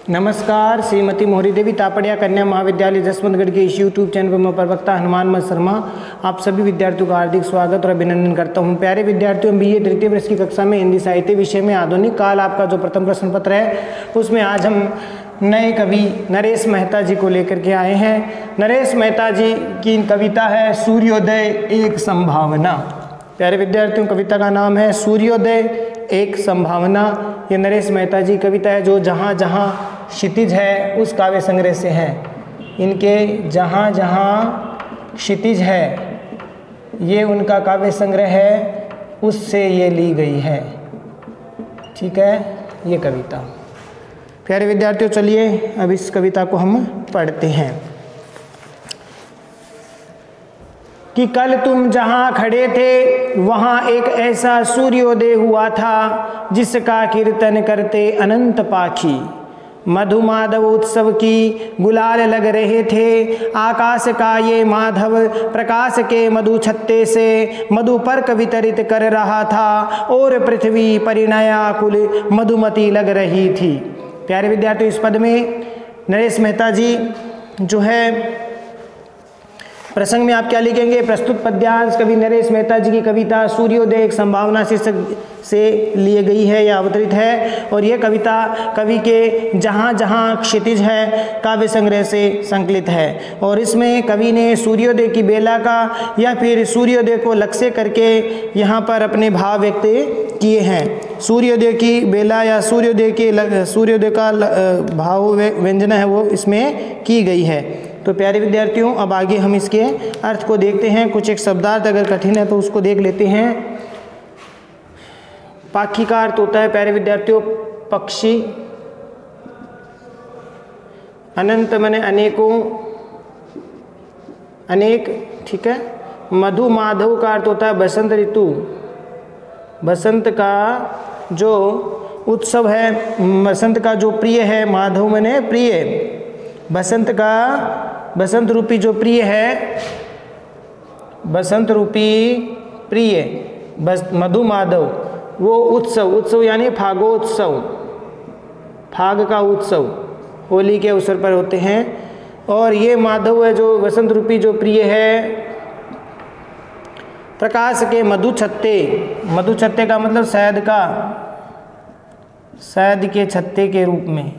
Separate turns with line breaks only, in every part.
नमस्कार। श्रीमती मोहरी देवी तापड़िया कन्या महाविद्यालय जसवंतगढ़ के इस यूट्यूब चैनल पर मैं प्रवक्ता हनुमान शर्मा आप सभी विद्यार्थियों का हार्दिक स्वागत और अभिनंदन करता हूं। प्यारे विद्यार्थियों, बीए तृतीय वर्ष की कक्षा में हिंदी साहित्य विषय में आधुनिक काल आपका जो प्रथम प्रश्न पत्र है उसमें आज हम नए कवि नरेश मेहता जी को लेकर के आए हैं। नरेश मेहता जी की कविता है सूर्योदय एक संभावना। प्यारे विद्यार्थियों, कविता का नाम है सूर्योदय एक संभावना। ये नरेश मेहता जी कविता है जो जहाँ जहाँ क्षितिज है उस काव्य संग्रह से है। इनके जहाँ जहाँ क्षितिज है ये उनका काव्य संग्रह है, उससे ये ली गई है। ठीक है, ये कविता। प्यारे विद्यार्थियों, चलिए अब इस कविता को हम पढ़ते हैं कि कल तुम जहाँ खड़े थे वहाँ एक ऐसा सूर्योदय हुआ था जिसका कीर्तन करते अनंत पाखी। मधुमाधव उत्सव की गुलाल लग रहे थे। आकाश का ये माधव प्रकाश के मधु छत्ते से मधुपर्क वितरित कर रहा था और पृथ्वी परिणयाकुल मधुमती लग रही थी। प्यारे विद्यार्थियों, इस पद में नरेश मेहता जी जो है प्रसंग में आप क्या लिखेंगे? प्रस्तुत पद्यांश कवि नरेश मेहता जी की कविता सूर्योदय एक संभावना शीर्षक से लिए गई है या अवतरित है। और यह कविता कवि के जहाँ जहाँ क्षितिज है काव्य संग्रह से संकलित है। और इसमें कवि ने सूर्योदय की बेला का या फिर सूर्योदय को लक्ष्य करके यहाँ पर अपने भाव व्यक्त किए हैं। सूर्योदय की बेला या सूर्योदय का भाव व्यंजना है वो इसमें की गई है। तो प्यारे विद्यार्थियों, अब आगे हम इसके अर्थ को देखते हैं। कुछ एक शब्दार्थ अगर कठिन है तो उसको देख लेते हैं। पाखी का अर्थ होता है प्यारे विद्यार्थियों पक्षी। अनंत माने अनेकों, अनेक। ठीक है। मधु माधव का अर्थ होता है बसंत ऋतु। बसंत का जो उत्सव है, बसंत का जो प्रिय है, माधव माने प्रिय। बसंत का बसंत रूपी जो प्रिय है, बसंत रूपी प्रिय मधु माधव वो उत्सव यानी फागोत्सव, फाग का उत्सव होली के अवसर पर होते हैं। और ये माधव है जो बसंत रूपी जो प्रिय है प्रकाश के मधु छत्ते। मधु छत्ते का मतलब शहद का, शहद के छत्ते के रूप में।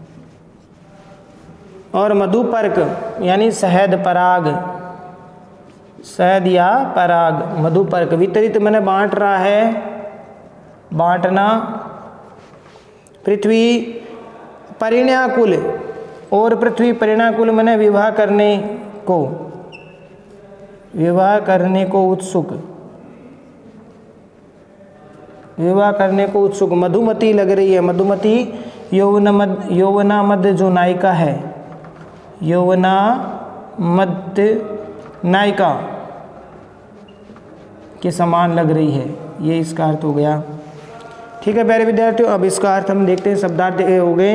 और मधुपर्क यानी शहद पराग, शहद या पराग। मधुपर्क वितरित मैंने बांट रहा है, बांटना। पृथ्वी परिणयाकुल, और पृथ्वी परिणयाकुल मैंने विवाह करने को उत्सुक, विवाह करने को उत्सुक। मधुमती लग रही है। मधुमती यौवना मध्य जो नायिका है, यौवना मध्य नायिका के समान लग रही है, ये इसका अर्थ हो गया। ठीक है प्यारे विद्यार्थियों, अब इसका अर्थ हम देखते हैं। शब्दार्थ हो गए।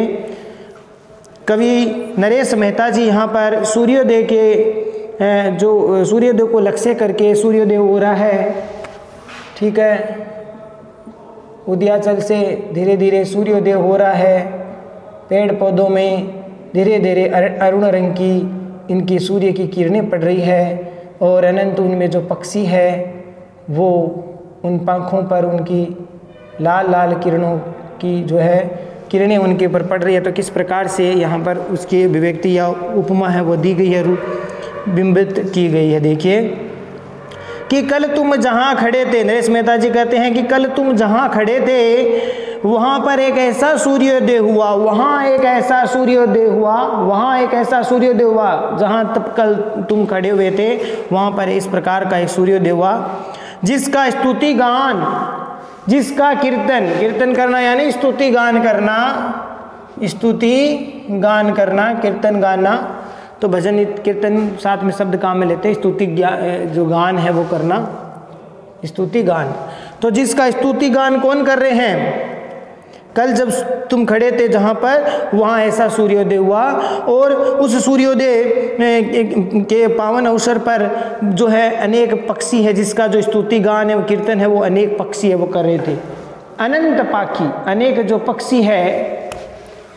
कवि नरेश मेहता जी यहाँ पर सूर्योदय के जो सूर्योदय को लक्ष्य करके सूर्योदय हो रहा है। ठीक है, उदयाचल से धीरे धीरे सूर्योदय हो रहा है। पेड़ पौधों में धीरे धीरे अरुण रंग की इनकी सूर्य की किरणें पड़ रही है। और अनंत उनमें जो पक्षी है वो उन पंखों पर उनकी लाल लाल किरणों की जो है किरणें उनके ऊपर पड़ रही है। तो किस प्रकार से यहाँ पर उसकी अभिव्यक्ति या उपमा है वो दी गई है, रूप बिंबित की गई है। देखिए कि कल तुम जहाँ खड़े थे, नरेश मेहता जी कहते हैं कि कल तुम जहाँ खड़े थे वहाँ पर एक ऐसा सूर्योदय हुआ, वहाँ एक ऐसा सूर्योदय हुआ, वहाँ एक ऐसा सूर्योदय हुआ जहाँ तब कल तुम खड़े हुए थे वहाँ पर इस प्रकार का एक सूर्योदय हुआ जिसका स्तुति गान, जिसका कीर्तन करना यानी स्तुति गान करना, स्तुति गान करना, कीर्तन गाना। तो भजन कीर्तन साथ में शब्द काम में लेते हैं। स्तुति जो गान है वो करना, स्तुति गान। तो जिसका स्तुति गान कौन कर रहे हैं? कल जब तुम खड़े थे जहाँ पर वहाँ ऐसा सूर्योदय हुआ। और उस सूर्योदय के पावन अवसर पर जो है अनेक पक्षी है जिसका जो स्तुति गान है वो कीर्तन है वो अनेक पक्षी है वो कर रहे थे। अनंत पाखी, अनेक जो पक्षी है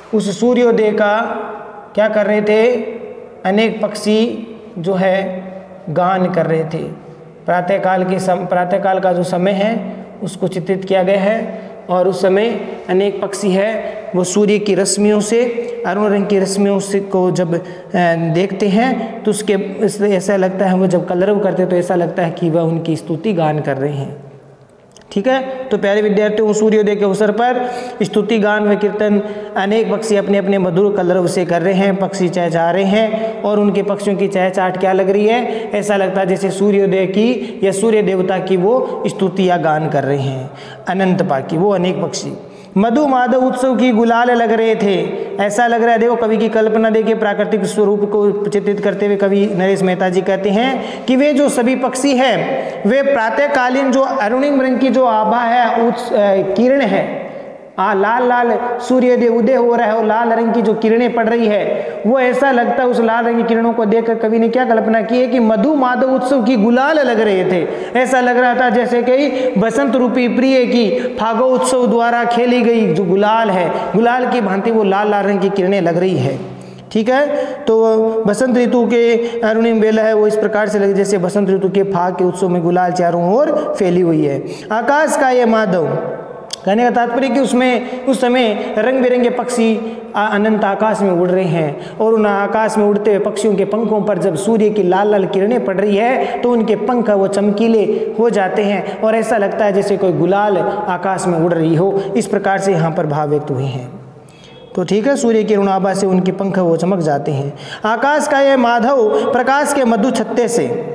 उस सूर्योदय का क्या कर रहे थे, अनेक पक्षी जो है गान कर रहे थे। प्रातःकाल का जो समय है उसको चित्रित किया गया है, और उस समय अनेक पक्षी है वो सूर्य की रश्मियों से, अरुण रंग की रश्मियों से को जब देखते हैं तो उसके इसलिए ऐसा लगता है, वो जब कलरव करते तो ऐसा लगता है कि वह उनकी स्तुति गान कर रहे हैं। ठीक है, तो प्यारे विद्यार्थियों, सूर्योदय के अवसर पर स्तुति गान व कीर्तन अनेक पक्षी अपने अपने मधुर कलरव से कर रहे हैं, पक्षी चहचहा रहे हैं, और उनके पक्षियों की चहचहाट क्या लग रही है, ऐसा लगता है जैसे सूर्योदय की या सूर्य देवता की वो स्तुति या गान कर रहे हैं, अनंत पाकी वो अनेक पक्षी। मधु माधव उत्सव की गुलाल लग रहे थे, ऐसा लग रहा है। देखो कवि की कल्पना देखिए, प्राकृतिक स्वरूप को चित्रित करते हुए कवि नरेश मेहता जी कहते हैं कि वे जो सभी पक्षी हैं वे प्रातःकालीन जो अरुणिम रंग की जो आभा है, किरण है, लाल लाल सूर्योदय उदय हो रहा है और लाल रंग की जो किरणें पड़ रही है, वो ऐसा लगता है, उस लाल रंग की किरणों को देखकर कवि ने क्या कल्पना की है कि मधु माधव उत्सव की गुलाल लग रहे थे। ऐसा लग रहा था जैसे कि बसंत रूपी प्रिय की फागो उत्सव द्वारा खेली गई जो गुलाल है, गुलाल की भांति वो लाल लाल रंग की किरणें लग रही है। ठीक है, तो बसंत ऋतु के अरुणिम बेला है वो इस प्रकार से लगे जैसे बसंत ऋतु के फाग के उत्सव में गुलाल चारों ओर फैली हुई है। आकाश का ये माधव, कहने का तात्पर्य कि उसमें उस समय रंग बिरंगे पक्षी अनंत आकाश में उड़ रहे हैं, और उन आकाश में उड़ते हुए पक्षियों के पंखों पर जब सूर्य की लाल लाल किरणें पड़ रही है तो उनके पंख वो चमकीले हो जाते हैं, और ऐसा लगता है जैसे कोई गुलाल आकाश में उड़ रही हो। इस प्रकार से यहाँ पर भाव व्यक्त हुए हैं। तो ठीक है, सूर्य की अरुणाभा से उनके पंख वो चमक जाते हैं। आकाश का यह माधव प्रकाश के मधु छत्ते से,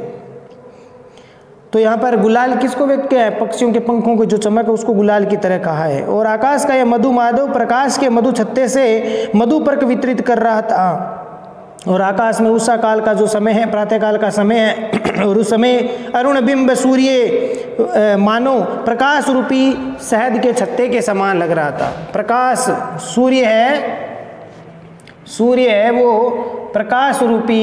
तो यहाँ पर गुलाल किसको व्यक्त किया है, पक्षियों के पंखों को जो चमक है उसको गुलाल की तरह कहा है। और आकाश का यह मधु माधव प्रकाश के मधु छत्ते से मधुपर्क वितरित कर रहा था, और आकाश में उषा काल का जो समय है, प्रातःकाल का समय है, और उस समय अरुण बिंब सूर्य मानो प्रकाश रूपी शहद के छत्ते के समान लग रहा था। प्रकाश सूर्य है वो प्रकाश रूपी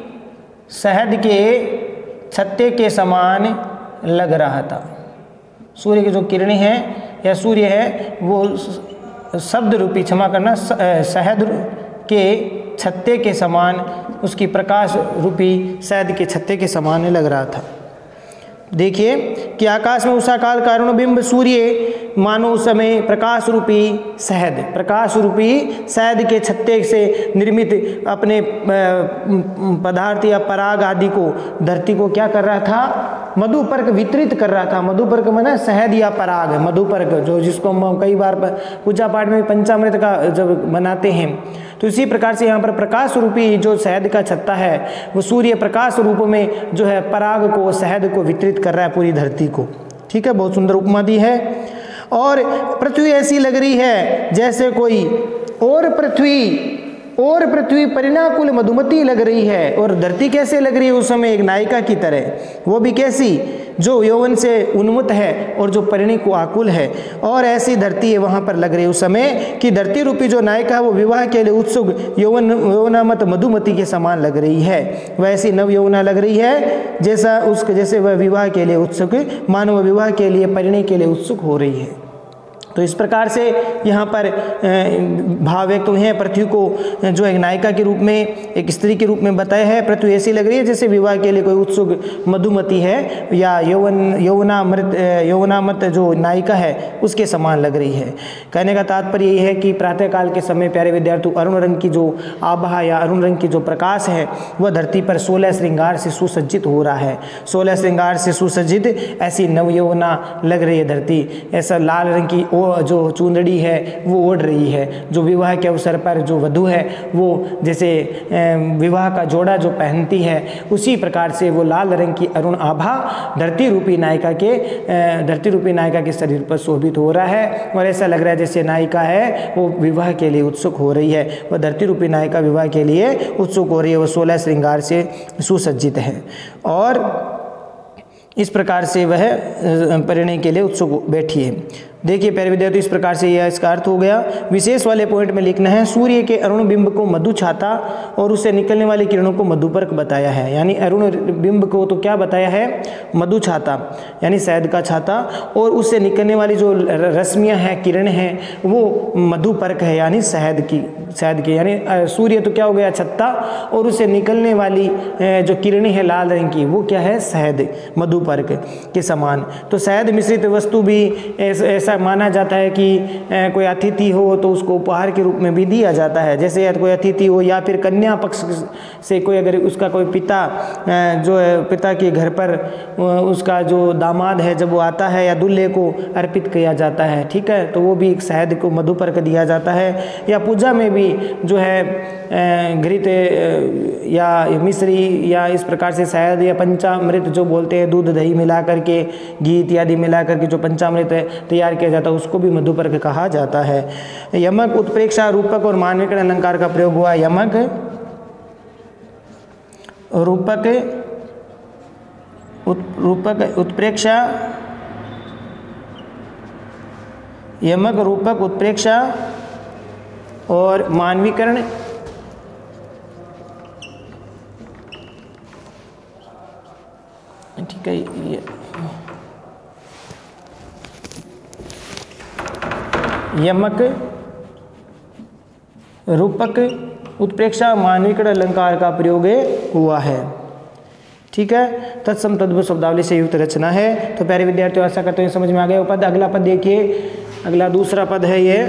शहद के छत्ते के समान लग रहा था। सूर्य की जो किरणें हैं या सूर्य है वो शब्द रूपी, क्षमा करना, शहद के छत्ते के समान, उसकी प्रकाश रूपी शहद के छत्ते के समान लग रहा था। देखिए कि आकाश में उषा काल का अरुणबिंब सूर्य मानो उस समय प्रकाश रूपी शहद के छत्ते से निर्मित अपने पदार्थ या पराग आदि को धरती को क्या कर रहा था, मधुपर्क वितरित कर रहा था। मधुपर्क माने शहद या पराग, मधुपर्क जो जिसको हम कई बार पूजा पाठ में पंचामृत का जब बनाते हैं, तो इसी प्रकार से यहाँ पर प्रकाश रूपी जो शहद का छत्ता है वो सूर्य प्रकाश रूप में जो है पराग को, शहद को वितरित कर रहा है पूरी धरती को। ठीक है, बहुत सुंदर उपमा दी है। और पृथ्वी ऐसी लग रही है जैसे कोई और पृथ्वी परिणाकुल मधुमती लग रही है। और धरती कैसे लग रही है उस समय, एक नायिका की तरह, वो भी कैसी, जो यौवन से उन्मत्त है और जो परिणी को आकुल है। और ऐसी धरती है वहाँ पर लग रही है उस समय कि धरती रूपी जो नायिका है वो विवाह के लिए उत्सुक यौवनामत मधुमती के समान लग रही है। वैसी नव यौवना लग रही है जैसे वह विवाह के लिए उत्सुक, मानव विवाह के लिए, परिणी के लिए उत्सुक हो रही है। तो इस प्रकार से यहाँ पर भाव व्यक्त हुए हैं। पृथ्वी को जो एक नायिका के रूप में, एक स्त्री के रूप में बताया है। पृथ्वी ऐसी लग रही है जैसे विवाह के लिए कोई उत्सुक मधुमती है या यौवनामत जो नायिका है उसके समान लग रही है। कहने का तात्पर्य ये है कि प्रातःकाल के समय प्यारे विद्यार्थी अरुण रंग की जो आभा या अरुण रंग की जो प्रकाश है वह धरती पर 16 श्रृंगार से सुसज्जित हो रहा है। 16 श्रृंगार से सुसज्जित ऐसी नवयौवना लग रही है धरती। ऐसा लाल रंग की जो चुंदड़ी है वो ओढ़ रही है। जो विवाह के अवसर पर जो वधू है वो जैसे विवाह का जोड़ा जो पहनती है उसी प्रकार से वो लाल रंग की अरुण आभा धरती रूपी नायिका के शरीर पर शोभित हो रहा है। और ऐसा लग रहा है जैसे नायिका है वो विवाह के लिए उत्सुक हो रही है। वह धरती रूपी नायिका विवाह के लिए उत्सुक हो रही है। वह 16 श्रृंगार से सुसज्जित है और इस प्रकार से वह परिणय के लिए उत्सुक बैठी है। देखिए प्यारे विद्यार्थी, इस प्रकार से यह इसका अर्थ हो गया। विशेष वाले पॉइंट में लिखना है, सूर्य के अरुण बिंब को मधु छाता और उससे निकलने वाली किरणों को मधुपर्क बताया है। यानी अरुण बिंब को तो क्या बताया है, मधु छाता यानी शहद का छाता, और उससे निकलने वाली जो रश्मियां हैं, किरण हैं, वो मधुपर्क है यानी शहद की यानी सूर्य तो क्या हो गया, छत्ता, और उससे निकलने वाली जो किरणें हैं लाल रंग की, वो क्या है, शहद, मधुपर्क के समान। तो शहद मिश्रित वस्तु भी ऐसा माना जाता है कि कोई अतिथि हो तो उसको उपहार के रूप में भी दिया जाता है। जैसे कोई अतिथि हो या फिर कन्या पक्ष से कोई, अगर उसका कोई पिता जो है, पिता के घर पर उसका जो दामाद है जब वो आता है या दूल्हे को अर्पित किया जाता है, ठीक है, तो वो भी एक शहद को मधुपर्क दिया जाता है। या पूजा में भी जो है घृत या मिश्री या इस प्रकार से शहद या पंचामृत जो बोलते हैं, दूध दही मिला करके, घी इत्यादि मिला करके जो पंचामृत तैयार किया जाता है, उसको भी मधुपर्क कहा जाता है। यमक, उत्प्रेक्षा, रूपक और मानविकरण अलंकार का प्रयोग हुआ। यमक, रूपक, उत्प्रेक्षा, यमक, रूपक, उत्प्रेक्षा और मानवीकरण ठीक है। ये यमक, रूपक, उत्प्रेक्षा, मानवीकरण अलंकार का प्रयोग हुआ है, ठीक है। तत्सम तद्भव शब्दावली से युक्त रचना है। तो प्यारे विद्यार्थियों, आशा करते हैं समझ में आ गया पद। अगला पद देखिए, अगला दूसरा पद है ये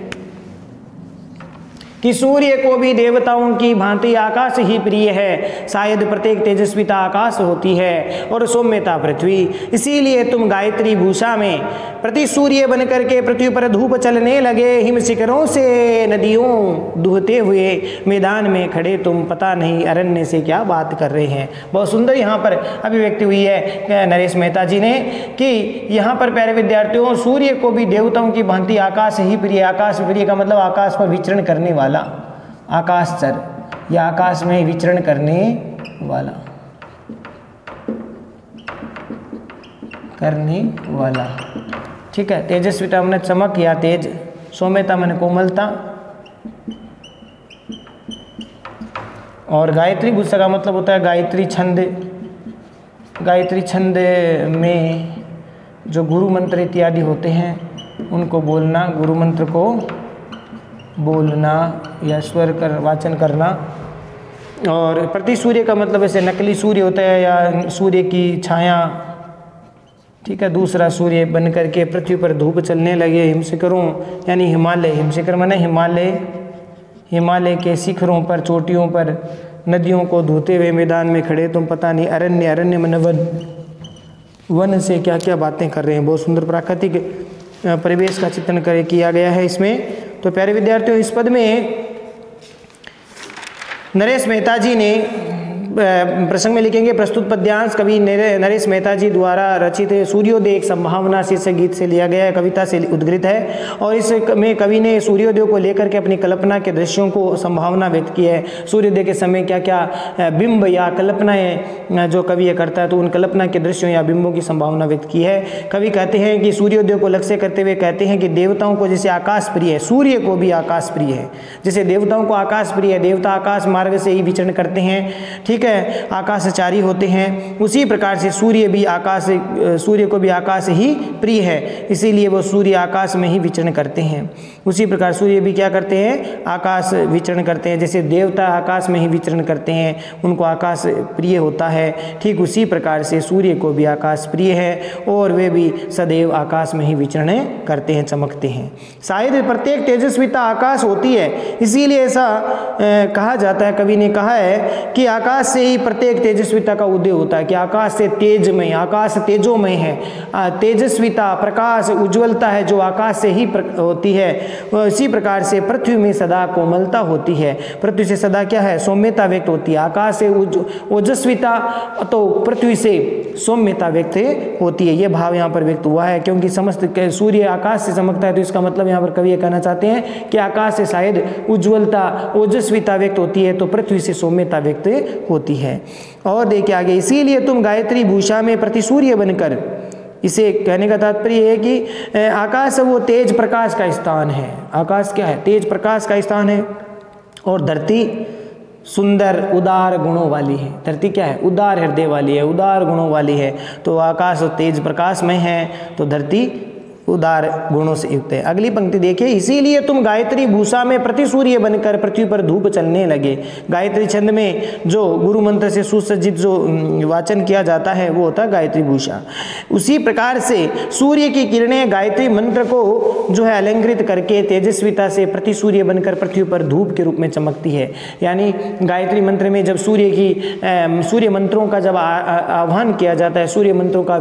कि सूर्य को भी देवताओं की भांति आकाश ही प्रिय है, शायद प्रत्येक तेजस्विता आकाश होती है और सौम्यता पृथ्वी। इसीलिए तुम गायत्री भूषा में प्रति सूर्य बन करके पृथ्वी पर धूप चलने लगे, हिम शिखरों से नदियों दुहते हुए मैदान में खड़े तुम, पता नहीं अरण्य से क्या बात कर रहे हैं। बहुत सुंदर यहाँ पर अभिव्यक्ति हुई है नरेश मेहता जी ने कि यहाँ पर प्यारे विद्यार्थियों, सूर्य को भी देवताओं की भांति आकाश ही प्रिय। आकाश प्रिय का मतलब आकाश पर विचरण करने वाला, आकाशचर या आकाश में विचरण करने वाला, ठीक है। तेजस्विता मन चमक या तेज, सौम्यता मन कोमलता, और गायत्री भूषा का मतलब होता है गायत्री छंद। गायत्री छंद में जो गुरु मंत्र इत्यादि होते हैं उनको बोलना, गुरु मंत्र को बोलना या स्वर कर वाचन करना। और प्रति सूर्य का मतलब ऐसे नकली सूर्य होता है या सूर्य की छाया, ठीक है, दूसरा सूर्य बन करके पृथ्वी पर धूप चलने लगे। हिमशिखरों यानी हिमालय, हिमशिखर माने हिमालय, हिमालय के शिखरों पर, चोटियों पर नदियों को धोते हुए मैदान में खड़े तुम, पता नहीं अरण्य, अरण्य माने वन, वन से क्या क्या बातें कर रहे हैं। बहुत सुंदर प्राकृतिक परिवेश का चित्रण किया गया है इसमें। तो प्यारे विद्यार्थियों, इस पद में नरेश मेहता जी ने प्रसंग में लिखेंगे, प्रस्तुत पद्यांश कवि नरेश मेहता जी द्वारा रचित सूर्योदय एक संभावना शीर्षक गीत से लिया गया है, कविता से उद्गृत है। और इसमें कवि ने सूर्योदय को लेकर के अपनी कल्पना के दृश्यों को संभावना व्यक्त की है। सूर्योदय के समय क्या क्या बिंब या कल्पनाएं जो कवि करता है, तो उन कल्पना के दृश्यों या बिंबों की संभावना व्यक्त की है। कवि कहते हैं कि सूर्योदय को लक्ष्य करते हुए कहते हैं कि देवताओं को जैसे आकाश प्रिय है, सूर्य को भी आकाश प्रिय है। जैसे देवताओं को आकाश प्रिय है, देवता आकाश मार्ग से ही विचरण करते हैं, ठीक है, आकाशचारी होते हैं, उसी प्रकार से सूर्य भी सूर्य को भी आकाश ही प्रिय है, इसीलिए वो सूर्य आकाश में ही विचरण करते हैं। उसी प्रकार सूर्य भी क्या करते हैं, आकाश विचरण करते हैं। जैसे देवता आकाश में ही विचरण करते हैं, उनको आकाश प्रिय होता है, ठीक उसी प्रकार से सूर्य को भी आकाश प्रिय है और वे भी सदैव आकाश में ही विचरण करते हैं, चमकते हैं। शायद प्रत्येक तेजस्विता आकाश होती है, इसीलिए ऐसा कहा जाता है, कवि ने कहा है कि आकाश से ही प्रत्येक तेजस्विता का उदय होता है, कि आकाश से तेजमय, आकाश तेजोमय है, तेजस्विता प्रकाश उज्ज्वलता है जो आकाश से ही होती है। इसी प्रकार से पृथ्वी में सदा कोमलता होती है, पृथ्वी से सदा क्या है, सौम्यता व्यक्त होती है। आकाश से ओजस्विता तो पृथ्वी से सौम्यता व्यक्त होती है, ये भाव यहाँ पर व्यक्त हुआ है। क्योंकि समस्त सूर्य आकाश से चमकता है, तो इसका मतलब यहाँ पर कवि ये कहना चाहते हैं कि आकाश से शायद उज्ज्वलता ओजस्विता व्यक्त होती है, तो पृथ्वी से सौम्यता व्यक्त होती है। और देखिए आगे, इसीलिए तुम गायत्री भूषा में प्रति सूर्य बनकर, इसे कहने का तात्पर्य है कि आकाश वो तेज प्रकाश का स्थान है। आकाश क्या है? तेज प्रकाश का स्थान है। और धरती सुंदर उदार गुणों वाली है। धरती क्या है? उदार हृदय वाली है, उदार गुणों वाली है। तो आकाश तेज प्रकाश में है, तो धरती उदार गुणों से युक्त है। अगली पंक्ति देखिए, इसीलिए तुम गायत्री भूषा में प्रति सूर्य बनकर पृथ्वी पर धूप चलने लगे। गायत्री छंद में जो गुरु मंत्र से सुसज्जित जो वाचन किया जाता है वो होता है गायत्री भूषा। उसी प्रकार से सूर्य की किरणें गायत्री मंत्र को जो है अलंकृत करके तेजस्विता से प्रति सूर्य बनकर पृथ्वी पर धूप के रूप में चमकती है। यानी गायत्री मंत्र में जब सूर्य मंत्रों का जब आह्वान किया जाता है, सूर्य मंत्रों का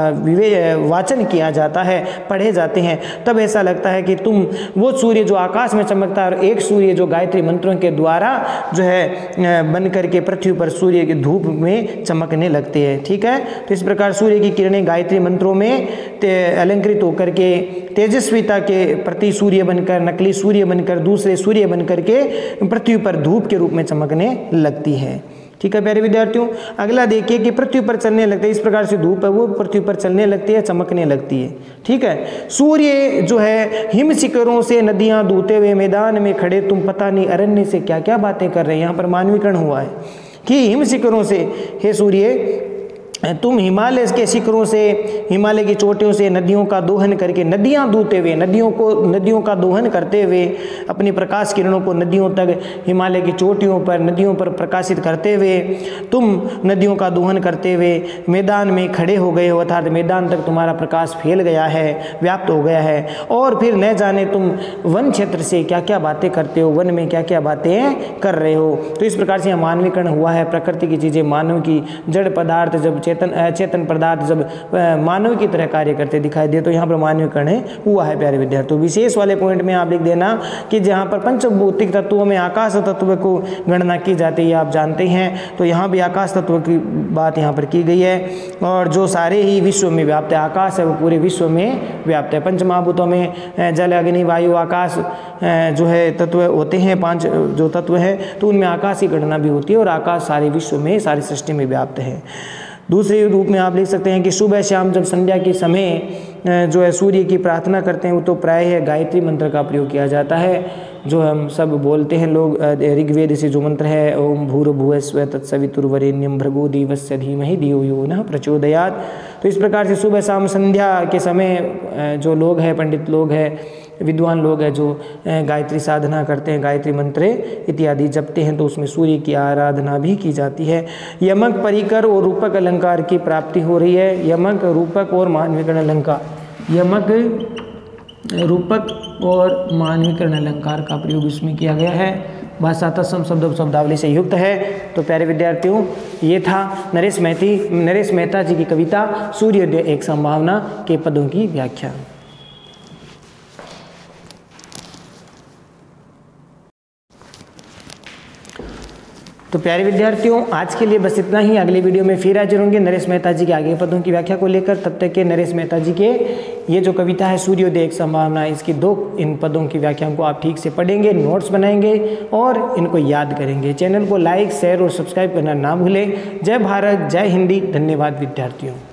वाचन किया जाता है, पढ़े जाते हैं, तब ऐसा लगता है कि तुम वो सूर्य जो आकाश में चमकता है और एक सूर्य जो गायत्री मंत्रों के द्वारा जो है बन करके पृथ्वी पर सूर्य की धूप में चमकने लगते हैं। ठीक है, तो इस प्रकार सूर्य की किरणें गायत्री मंत्रों में अलंकृत होकर के तेजस्विता के प्रति सूर्य बनकर, नकली सूर्य बनकर, दूसरे सूर्य बनकर के पृथ्वी पर धूप के रूप में चमकने लगती है। ठीक है प्यारे विद्यार्थियों, अगला देखिए कि पृथ्वी पर चलने लगते हैं। इस प्रकार से धूप है वो पृथ्वी पर चलने लगती है, चमकने लगती है। ठीक है, सूर्य जो है हिम शिखरों से नदियां दूते हुए मैदान में खड़े, तुम पता नहीं अरण्य से क्या क्या बातें कर रहे हैं। यहाँ पर मानवीकरण हुआ है कि हिम शिखरों से, हे सूर्य तुम हिमालय के शिखरों से, हिमालय की चोटियों से नदियों का दोहन करके, नदियां दूते हुए, नदियों का दोहन करते हुए अपनी प्रकाश किरणों को नदियों तक, हिमालय की चोटियों पर, नदियों पर प्रकाशित करते हुए तुम नदियों का दोहन करते हुए मैदान में खड़े हो गए हो, अर्थात मैदान तक तुम्हारा प्रकाश फैल गया है, व्याप्त हो गया है। और फिर न जाने तुम वन क्षेत्र से क्या क्या बातें करते हो, वन में क्या क्या बातें कर रहे हो। तो इस प्रकार से मानवीकरण हुआ है। प्रकृति की चीज़ें, मानव की जड़ पदार्थ जब चेतन पदार्थ जब मानव की तरह कार्य करते दिखाई दे, तो यहाँ पर मानवीकरण हुआ है प्यारे विद्यार्थियों। विशेष वाले पॉइंट में आप लिख देना कि जहाँ पर पंचभौतिक तत्वों में आकाश तत्व को गणना की जाती है, आप जानते हैं, तो यहाँ भी आकाश तत्व की बात यहाँ पर की गई है। और जो सारे ही विश्व में व्याप्त है, आकाश है वो पूरे विश्व में व्याप्त है। पंच महाभूतों में जल, अग्नि, वायु, आकाश जो है तत्व होते हैं, 5 जो तत्व हैं, तो उनमें आकाश की गणना भी होती है और आकाश सारे विश्व में, सारी सृष्टि में व्याप्त है। दूसरे रूप में आप लिख सकते हैं कि सुबह शाम जब संध्या के समय जो है सूर्य की प्रार्थना करते हैं, वो तो प्रायः गायत्री मंत्र का प्रयोग किया जाता है, जो हम सब बोलते हैं लोग। ऋग्वेद से जो मंत्र है, ओम भूर्भुवस्सुवः तत्सवितुर्वरेण्यं भर्गो देवस्य धीमहि धियो यो नः प्रचोदयात्। तो इस प्रकार से सुबह शाम संध्या के समय जो लोग हैं, पंडित लोग हैं, विद्वान लोग हैं, जो गायत्री साधना करते हैं, गायत्री मंत्र इत्यादि जपते हैं, तो उसमें सूर्य की आराधना भी की जाती है। यमक, परिकर और रूपक अलंकार की प्राप्ति हो रही है। यमक, रूपक और मानवीकरण अलंकार, यमक, रूपक और मानवीकरण अलंकार का प्रयोग इसमें किया गया है। भाषा तत्सम शब्द शब्दावली से युक्त है। तो प्यारे विद्यार्थियों, ये था नरेश मेहता जी की कविता सूर्योदय एक संभावना के पदों की व्याख्या। तो प्यारे विद्यार्थियों, आज के लिए बस इतना ही। अगले वीडियो में फिर हाजिर होंगे नरेश मेहता जी के आगे पदों की व्याख्या को लेकर। तब तक के नरेश मेहता जी के ये जो कविता है सूर्योदय एक संभावना, इसकी 2 इन पदों की व्याख्या को आप ठीक से पढ़ेंगे, नोट्स बनाएंगे और इनको याद करेंगे। चैनल को लाइक, शेयर और सब्सक्राइब करना ना भूलें। जय भारत, जय हिंदी। धन्यवाद विद्यार्थियों।